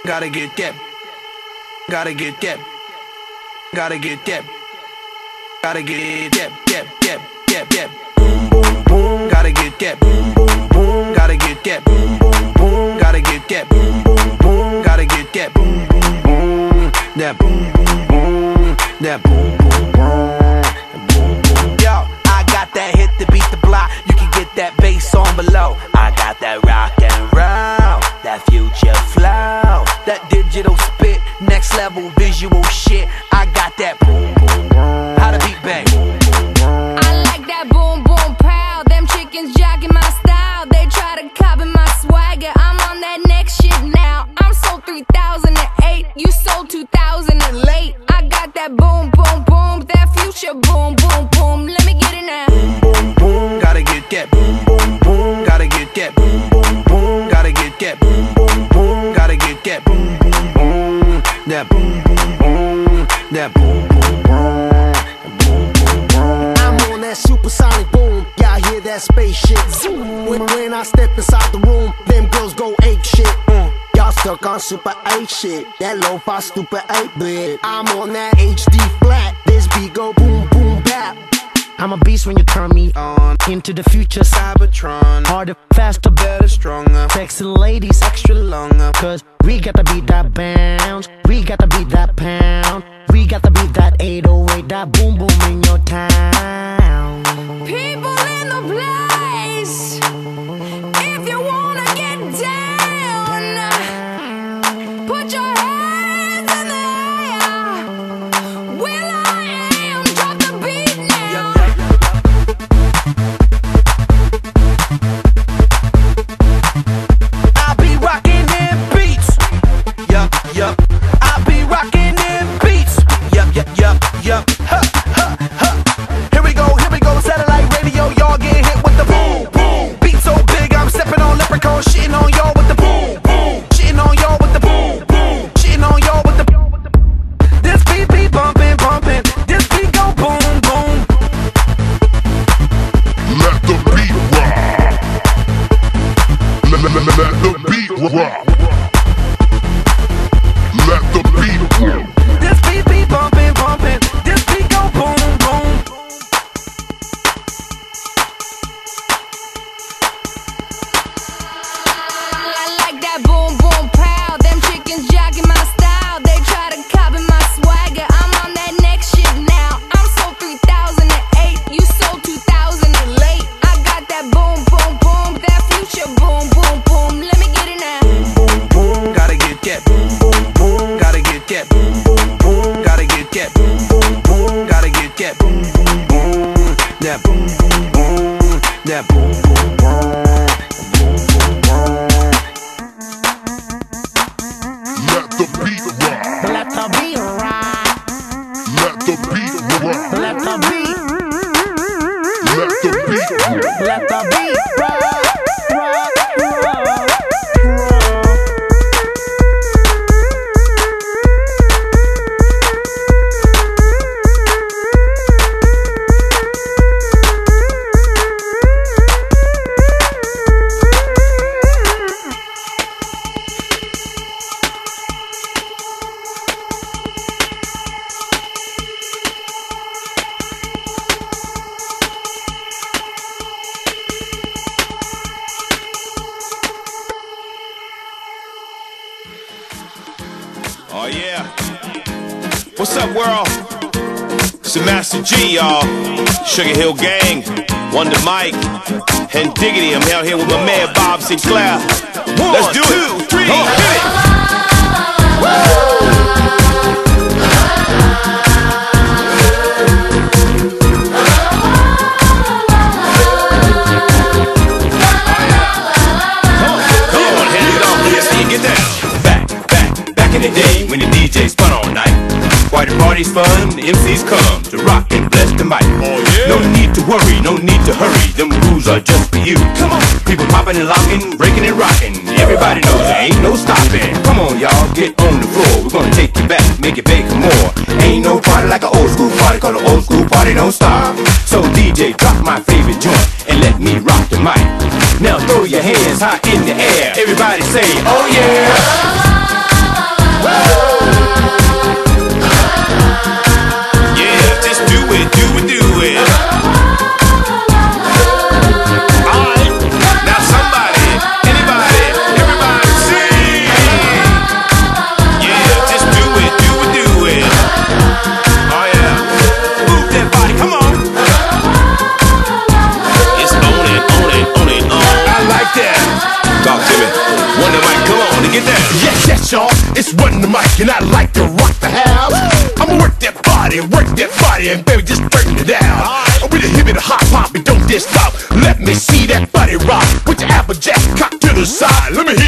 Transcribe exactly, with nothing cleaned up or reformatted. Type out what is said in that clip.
Gotta get that. Gotta get that. Gotta get that. Gotta get that. That. That. That. That. Boom, boom, boom. Gotta get that. Boom, boom, boom. Gotta get that. Boom, boom, boom. Gotta get that. Boom, boom, boom. Gotta get that. Boom, boom, boom. That boom, boom, boom. That boom, boom, boom. Boom, boom. Yo, I got that hit to beat the block. You can get that bass on below. I got that rock and roll, that future flow, that digital spit, next level visual shit. I got that boom, boom, boom. How to beat bang. I like that boom, boom, pow. Them chickens jocking my style. They try to copy my swagger. I'm on that next shit now. I'm sold three thousand eight. You sold two thousand late. I got that boom, boom, boom. That future boom, boom, boom. Let me get it now. Boom, boom, boom. Gotta get that. Boom, boom, boom. Gotta get that. Boom, boom, boom. Gotta get that. Boom, boom, boom. Gotta get that. Boom, boom, boom. That boom, boom, boom. That boom, boom, boom. Boom, boom, boom. I'm on that supersonic boom. Y'all hear that spaceship zoom. When, when I step inside the room, them girls go ape shit. Mm. Y'all stuck on super eight shit. That lo-fi stupid eight bit. I'm on that H D flat. This beat go boom, boom, bap. I'm a beast when you turn me on. Into the future, Cybertron. Harder, faster, better, stronger. Sexy ladies, extra longer. Cause we got to beat that bounce. We got to beat that pound. We got to beat that eight oh eight. That boom, boom in your town. People in the place, if you wanna get down, put your hands in the air. Will I am, drop the beat now. I be rocking them beats. Yup, yup. I be rocking them beats. Yup, yup, yup, yup. Huh, huh, huh. Here we go, here we go. Satellite radio, y'all get hit with the boom, boom. Beat so big, I'm stepping on leprechauns, shitting on y'all with the boom, boom. Shitting on y'all with the boom, boom. Shitting on y'all with the. This beat be bumping, bumping. This beat go boom, boom. Let the beat rock. Let, let, let, let the beat rock. Let the beat rock. This beat be bumping, bumping. This beat go boom, boom. I like that boom, boom, pow. Them chickens jocking my style. They try to copy my swagger. I'm on that next shit now. I'm sold three thousand eight. You sold two thousand late. I got that boom, boom, boom. That future boom, boom, boom. Let me get it now. Boom, boom, gotta get that. Boom, boom, boom, gotta get that. Boom, boom, boom, gotta get that. Boom, boom, boom, gotta get that. Boom, boom, boom, that boom, boom, boom, that boom, boom, boom, boom, boom, boom. Let the beat rock. Let the beat rock. Let the beat rock. Let the beat. Let the beat rock. Let the beat rock. Rock, rock, rock. Oh yeah. What's up, world? It's the Master G, y'all. Sugar Hill Gang, Wonder Mike, and Diggity. I'm out here with my man Bob Sinclair. One, Let's do two, it. Three, Come on, hit it. In the day when the D J spun all night, why the party's fun, the M Cs come to rock and bless the mic. Oh, yeah. No need to worry, no need to hurry, them rules are just for you. Come on, people popping and locking, breaking and rocking. Everybody knows there ain't no stopping. Come on, y'all, get on the floor. We're gonna take you back, make it big for more. Ain't no party like an old school party, cause an old school party don't stop. So D J, drop my favorite joint and let me rock the mic. Now throw your hands high in the air. Everybody say, oh yeah. Yeah, just do it, do it, do it. Alright, now somebody, anybody, everybody sing. Yeah, just do it, do it, do it. Oh yeah, move that body, come on. It's on it, on it, on it, on. I like that. Talk to me. One the mic, come on, to get that. Yes, yes, y'all, it's One the Mic, and I like to rock the house. I'ma work that body, work that body, and baby, just turn it down. With a hip and a hop hop, and don't just stop. Let me see that body rock with your Applejack cock to the side. Let me